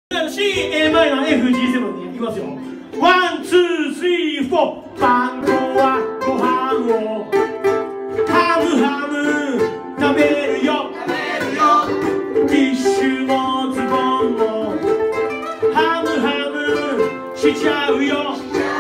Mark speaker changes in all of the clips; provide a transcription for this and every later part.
Speaker 1: C、A マイナー、F、G7 でいきますよ。ワン、ツー、スリー、フォー。晩ごはご飯をハムハム食べるよ。ティッシュもズボンもハムハムしちゃうよ。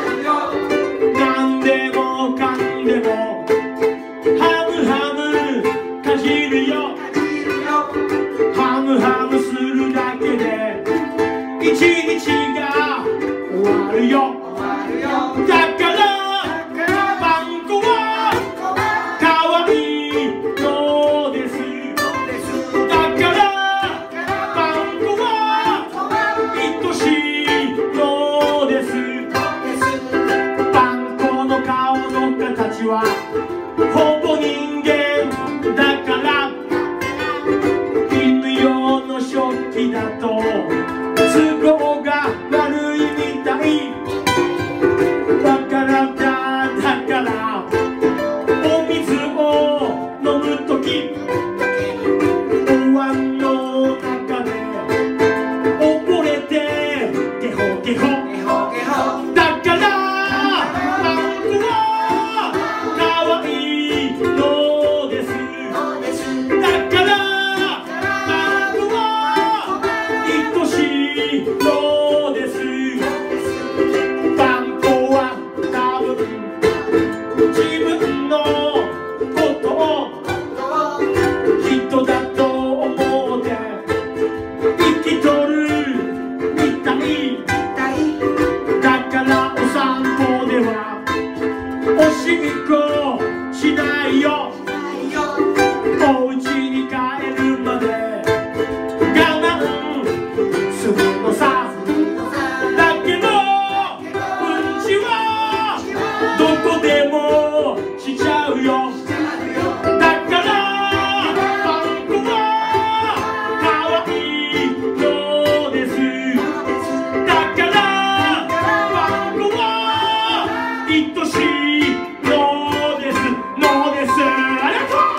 Speaker 1: なんでもかんでもハムハムかじるよ。ハムハムするだけで一日が終わるよ。だからパン粉はかわいいのです。だからパン粉は愛しいのです。パン粉の顔の形はほぼ人間だから、犬用の食器だと都合が悪いみたい。だからお水を飲むときお椀の中で溺れてゲホゲホ。だからパン粉はかわいいのです。だからパン粉は愛しいのです。パン粉は多分自分のことを人だと思って生きとるみたい。だからお散歩ではおしっこしないよ。お家に帰るまで我慢するのさ。だけどうんちはどこでもしちゃうよ。だからパン粉はかわいいのです。だからパン粉は愛しいのです。ありがとう。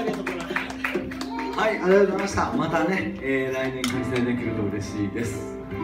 Speaker 2: はい、ありがとうございました。またね、来年開催できると嬉しいです。